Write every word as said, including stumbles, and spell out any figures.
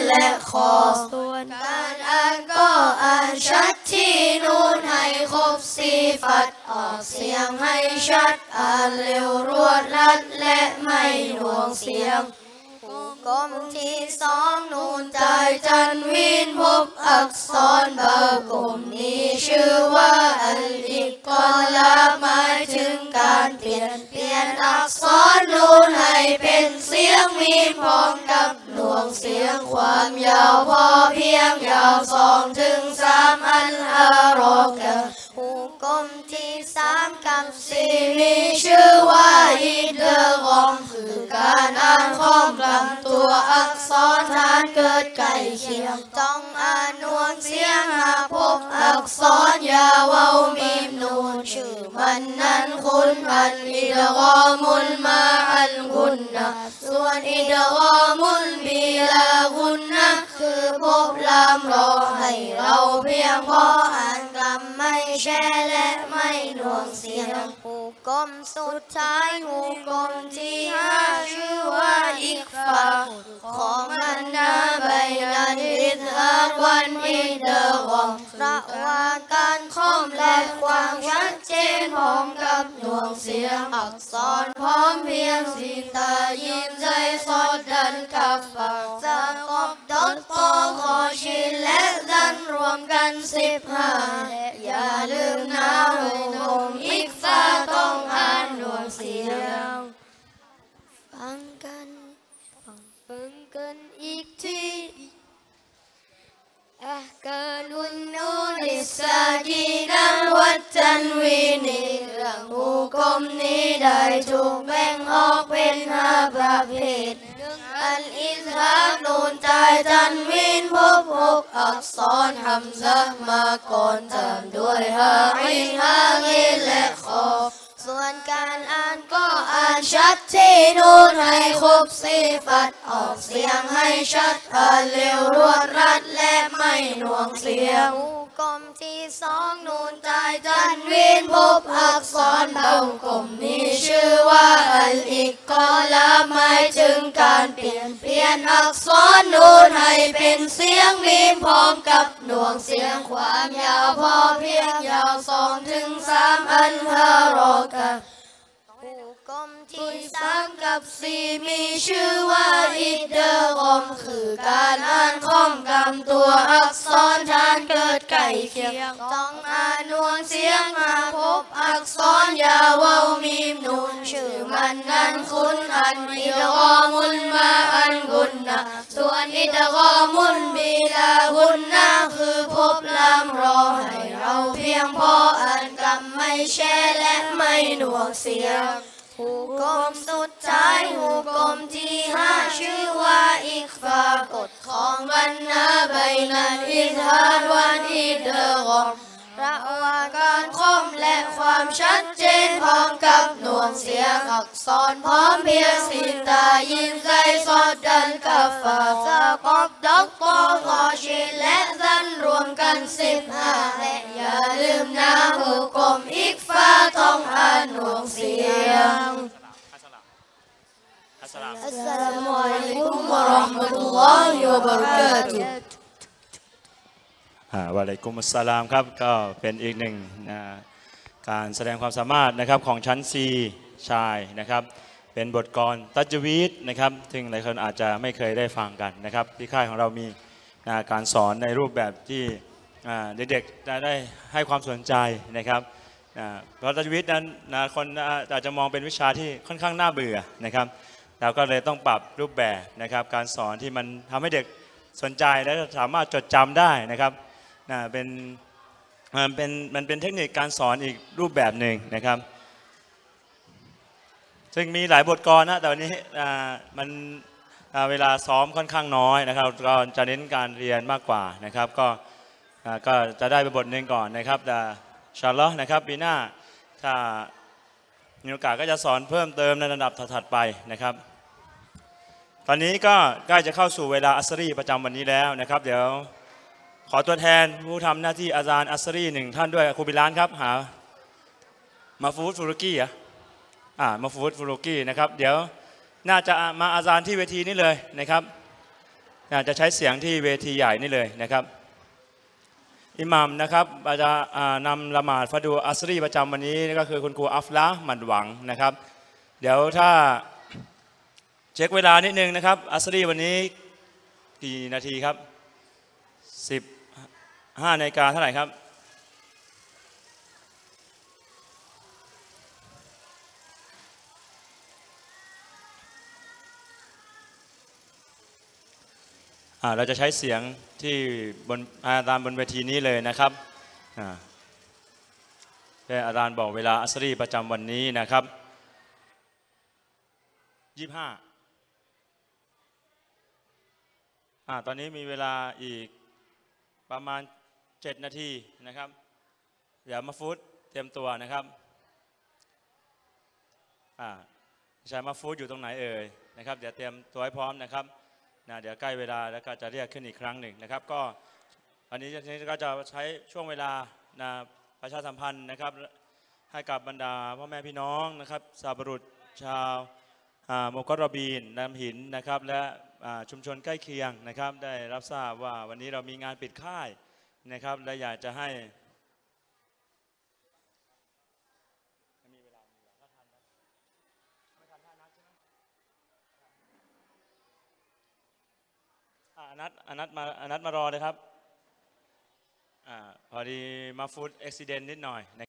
และคอส่วนการอ่านก็อ่านชัดที่นูนให้ครบสี่ฟัดออกเสียงให้ชัดอ่านเร็วรวดรัดและไม่หน่วงเสียงกลมที่สองนูนใต้จันวินพบอักษรเบากลมนี้ชื่อว่าอัลอิกอลาหมายถึงการเปลี่ยนเปลี่ยนอักษรนูนให้เป็นเสียงมีพร้อมกับหน่วงเสียงความยาวพอเพียงยาวสองถึงสามอันฮารอกะหูกลมที่สามกับสี่มีชื่อว่าอิดกอมคือการอ่านของลำตัวอักษรฐานเกิดใกล้เคียงต้องอ่านหน่วงเสียงหากพบอักษรยาวเว้ามีมนูนชื่อมันนั้นคุณอันอิดกอมุลมาอันกุนนะส่วนอิดกอมุลบีลากุนนะคือพบลำรอให้เราเพียงพออ่านกลับไม่แช่และไม่หน่วงเสียงหูกลมสุดท้ายหูกลมที่ห้าชื่อว่าอิกฟาของมันนาใบนันอิดฮาวันอิดกอมระว่าการคล่อมและความชัดเจนพร้อมกับหน่วงเสียงอักษรพร้อมเพียงสีตายินใจสอดดันกับฝักจะกบดอทปอขอชินและดันรวมกันสิบห้าและอย่าลืมนะหูกลมอิกฟาต้องอ่านหน่วงเสียงฟังกันฟังฟังกันอีกทีอะกานุนนูนิสากีนังวัดจันวีนีเรื่องหูกลมนี้ได้ถูกแบ่งออกเป็นห้าประเภทหนึ่งอัลอิซฮาร์นูนใต้จันวินพบหกอักษรฮัมซะห์มาก่อนตามด้วยฮาอินฮากินและคอส่วนการอ่านก็อ่านชัดที่นูนให้ครบสี่ฟัดออกเสียงให้ชัดอ่านเร็วรวดรัดและไม่หน่วงเสียงหูกลมที่สองนูนใต้จันวินพบอักษรเบากลมนี้ชื่อว่าอัลอิกอลาหมายถึงการเปลี่ยนเปลี่ยนอักษรนูนให้เป็นเสียงมีพร้อมกับหน่วงเสียงความยาวพอเพียงยาวสองถึงสามอันฮารอกะหูกลมที่สามกับสี่มีชื่อว่าอิดกอมคือการอ่านของกำตัวอักษรฐานเกิดใกล้เคียงต้องอ่านหน่วงเสียงมาพบอักษรยาวเว้ามีมนูนชื่อมันนั้นคุณอันอิดกอมุลมาอันกุนนะส่วนอิดกอมุลบีลากุนนะคือพบลำรอให้เราเพียงพออ่านกำไม่แช่และไม่หน่วงเสียงหูกลมสุดท้ายหูกลมที่ห้าชื่อว่าอิกฟากฎของบรรณาใบนันอิทาดวันอิดกอมระว่าการคมและความชัดเจนพร้อมกับหน่วงเสียงอักษรพร้อมเพียงสิตายินใจสอดดันกับฝาสะกบดอกปอขอชินและดันรวมกันสิบห้าและอย่าลืมนะหูกลมอิกฟาต้องอ่านหน่วงเสียงอัสสลามุอะลัยกุมวะเราะห์มะตุลลอฮิวะบะเราะกาตุฮ์วะอะลัยกุมุสสลามครับก็เป็นอีกหนึ่งนะการแสดงความสามารถนะครับของชั้น ซี ชายนะครับเป็นบทกลตัจวีดนะครับซึ่งหลายคนอาจจะไม่เคยได้ฟังกันนะครับที่ค่ายของเรามีนะการสอนในรูปแบบที่เด็กๆจะได้ให้ความสนใจนะครับเพราะตัจวีดนั้นนะคนอาจจะมองเป็นวิชาที่ค่อนข้างน่าเบื่อนะครับเราก็เลยต้องปรับรูปแบบนะครับการสอนที่มันทำให้เด็กสนใจและสามารถจดจำได้นะครับนะเป็นมันเป็นมันเป็นเทคนิคการสอนอีกรูปแบบหนึ่งนะครับซึ่งมีหลายบทกลนะแต่วันนี้มันเวลาซ้อมค่อนข้างน้อยนะครับก็จะเน้นการเรียนมากกว่านะครับก็ก็จะได้ไปบทหนึ่งก่อนนะครับแต่อินชาอัลลอฮ์นะครับปีหน้าถ้ามีโอกาสก็จะสอนเพิ่มเติมในระดับถัดๆไปนะครับตอนนี้ก็ใกล้จะเข้าสู่เวลาอัสรีประจำวันนี้แล้วนะครับเดี๋ยวขอตัวแทนผู้ทำหน้าที่อาจารย์อัสรีหนึ่งท่านด้วยครูบิลานครับหามาฟูดฟูรุกี้อ่ะอ่ามาฟูดฟูรุกี้นะครับเดี๋ยวน่าจะมาอาจารย์ที่เวทีนี้เลยนะครับอาจจะใช้เสียงที่เวทีใหญ่นี่เลยนะครับอิหมัมนะครับจะนำละหมาดฟาดูอัสรีประจำวันนี้ก็คือคุณครูอัฟละหมันหวังนะครับเดี๋ยวถ้าเช็คเวลานิดนึงนะครับอัสรีวันนี้กี่นาทีครับสิบห้านาฬิกาเท่าไหร่ครับเราจะใช้เสียงที่บนอาจารย์บนเวทีนี้เลยนะครับเป็นอาจารย์บอกเวลาอัสรีประจำวันนี้นะครับยี่สิบห้าอ่าตอนนี้มีเวลาอีกประมาณเจ็ดนาทีนะครับเดี๋ยวมาฟูดเตรียมตัวนะครับอ่าใช้มาฟูดอยู่ตรงไหนเอ่ยนะครับเดี๋ยวเตรียมตัวให้พร้อมนะครับนะเดี๋ยวใกล้เวลาแล้วก็จะเรียกขึ้นอีกครั้งหนึ่งนะครับก็อันนี้ก็จะใช้ช่วงเวลานะประชาสัมพันธ์นะครับให้กับบรรดาพ่อแม่พี่น้องนะครับสาบรุษชาวโมกรบีนน้ำหินนะครับและชุมชนใกล้เคียงนะครับได้รับทราบว่าวันนี้เรามีงานปิดค่ายนะครับและอยากจะให้อนัทอนัทมาอนัทมารอเลยครับอพอดีมาฟูดอุบิเหตุนิดหน่อย